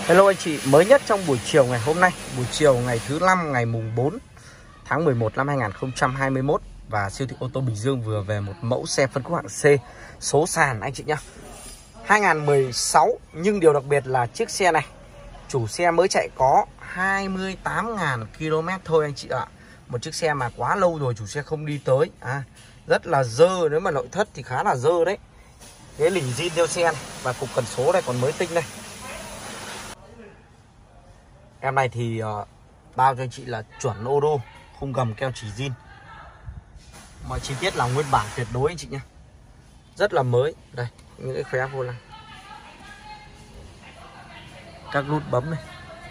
Hello anh chị, mới nhất trong buổi chiều ngày hôm nay, buổi chiều ngày thứ 5 ngày mùng 4 tháng 11 năm 2021 và siêu thị ô tô Bình Dương vừa về một mẫu xe phân khúc hạng C số sàn anh chị nhá. 2016 nhưng điều đặc biệt là chiếc xe này chủ xe mới chạy có 28.000 km thôi anh chị ạ. Một chiếc xe mà quá lâu rồi chủ xe không đi tới, rất là dơ, nếu mà nội thất thì khá là dơ đấy. Cái lình zin theo xe này và cục cần số này còn mới tinh đây. Em này thì bao cho anh chị là chuẩn ô đô, khung gầm keo chỉ zin. Mọi chi tiết là nguyên bản tuyệt đối anh chị nhé. Rất là mới. Đây, những cái khóe vô lăng, các nút bấm này.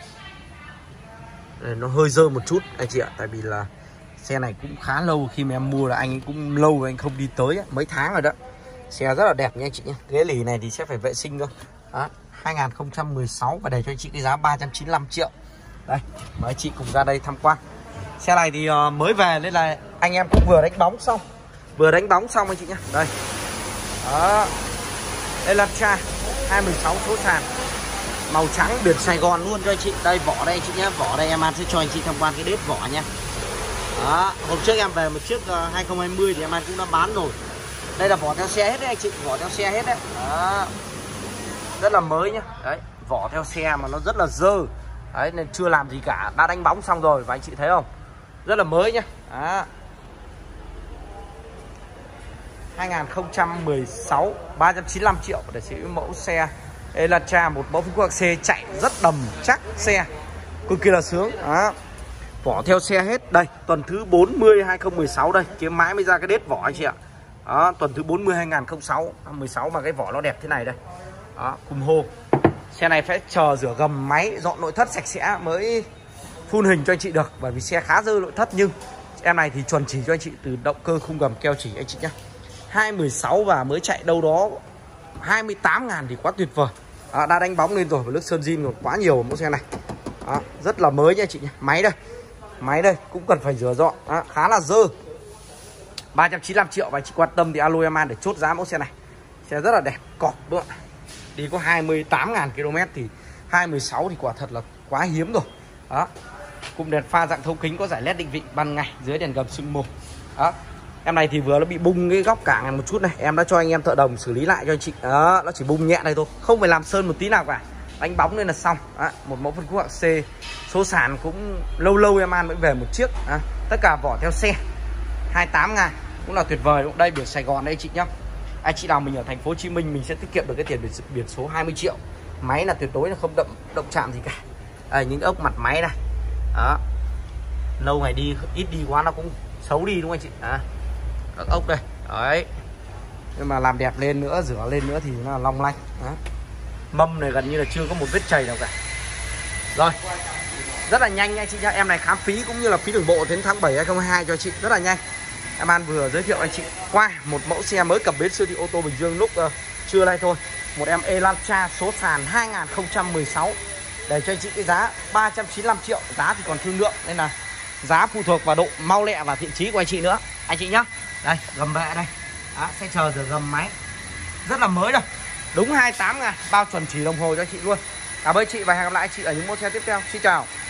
Đây, nó hơi dơ một chút anh chị ạ. Tại vì là xe này cũng khá lâu, khi mà em mua là anh ấy cũng lâu anh không đi tới ấy, mấy tháng rồi đó. Xe rất là đẹp nha anh chị nhé. Ghế lì này thì sẽ phải vệ sinh thôi. Đó, 2016 và để cho anh chị cái giá 395 triệu. Đây, mời anh chị cùng ra đây tham quan. Xe này thì mới về nên là anh em cũng vừa đánh bóng xong. Anh chị nhé. Đây. Đó. Elantra 2016 số sàn. Màu trắng biển Sài Gòn luôn cho anh chị. Đây vỏ đây anh chị nhé. Vỏ đây em sẽ cho anh chị tham quan cái đết vỏ nha. Đó, hôm trước em về một chiếc 2020 thì em cũng đã bán rồi. Đây là vỏ theo xe hết đấy anh chị, vỏ theo xe hết đấy. Đó. Rất là mới nhá. Đấy, vỏ theo xe mà nó rất là dơ. Đấy, nên chưa làm gì cả, đã đánh bóng xong rồi và anh chị thấy không? Rất là mới nhá. Đó. 2016 395 triệu để sở hữu mẫu xe Elantra, một mẫu phân khúc hạng C chạy rất đầm chắc xe, cực kỳ là sướng. Đó. Vỏ theo xe hết. Đây, tuần thứ 40 2016 đây, kiếm mãi mới ra cái đết vỏ anh chị ạ. Đó, tuần thứ 40 2016 mà cái vỏ nó đẹp thế này đây. Đó, cùng hô. Xe này phải chờ rửa gầm máy, dọn nội thất sạch sẽ mới full hình cho anh chị được, bởi vì xe khá dơ nội thất. Nhưng em này thì chuẩn chỉ cho anh chị từ động cơ, khung gầm keo chỉ anh chị nhé. 2016 và mới chạy đâu đó 28.000 thì quá tuyệt vời. Đã đánh bóng lên rồi và nước sơn zin còn quá nhiều mẫu xe này. Đó, rất là mới nha anh chị nhé. Máy đây cũng cần phải rửa dọn. Đó, khá là dơ. 395 triệu và anh chị quan tâm thì alo em để chốt giá mẫu xe này. Xe rất là đẹp, cọp nữa. Đi có 28.000 km thì 2016 thì quả thật là quá hiếm rồi. Đó. Cụm đèn pha dạng thấu kính, có giải led định vị ban ngày, dưới đèn gầm sương mù. Đó. Em này thì vừa nó bị bung cái góc cảng này một chút này, em đã cho anh em thợ đồng xử lý lại cho anh chị. Đó, nó chỉ bung nhẹ đây thôi, không phải làm sơn một tí nào cả. Đánh bóng nên là xong. Đó. Một mẫu phân khúc hạng C số sàn cũng lâu em mới về một chiếc. Đó. Tất cả vỏ theo xe 28.000 cũng là tuyệt vời. Đây biển Sài Gòn đây anh chị nhá. Anh chị nào mình ở thành phố Hồ Chí Minh mình sẽ tiết kiệm được cái tiền biển số 20 triệu. Máy là tuyệt đối là không động chạm gì cả. Đây, những ốc mặt máy này. Đó. Lâu ngày đi ít đi quá nó cũng xấu đi đúng không anh chị? Các ốc đây. Đấy. Nhưng mà làm đẹp lên nữa, rửa lên nữa thì nó là long lanh. Đó. Mâm này gần như là chưa có một vết chày nào cả. Rồi. Rất là nhanh anh chị nhá. Em này khám phí cũng như là phí đường bộ đến tháng 7 2022 cho anh chị, rất là nhanh. Em An vừa giới thiệu anh chị qua một mẫu xe mới cập bến siêu thị ô tô Bình Dương lúc trưa nay thôi. Một em Elantra số sàn 2016 để cho anh chị cái giá 395 triệu. Giá thì còn thương lượng nên là giá phụ thuộc vào độ mau lẹ và thiện chí của anh chị nữa anh chị nhá. Đây, gầm bệ đây. Đó, sẽ chờ rửa gầm máy. Rất là mới rồi. Đúng 28.000, bao chuẩn chỉ đồng hồ cho anh chị luôn. Cảm ơn chị và hẹn gặp lại anh chị ở những mẫu xe tiếp theo. Xin chào.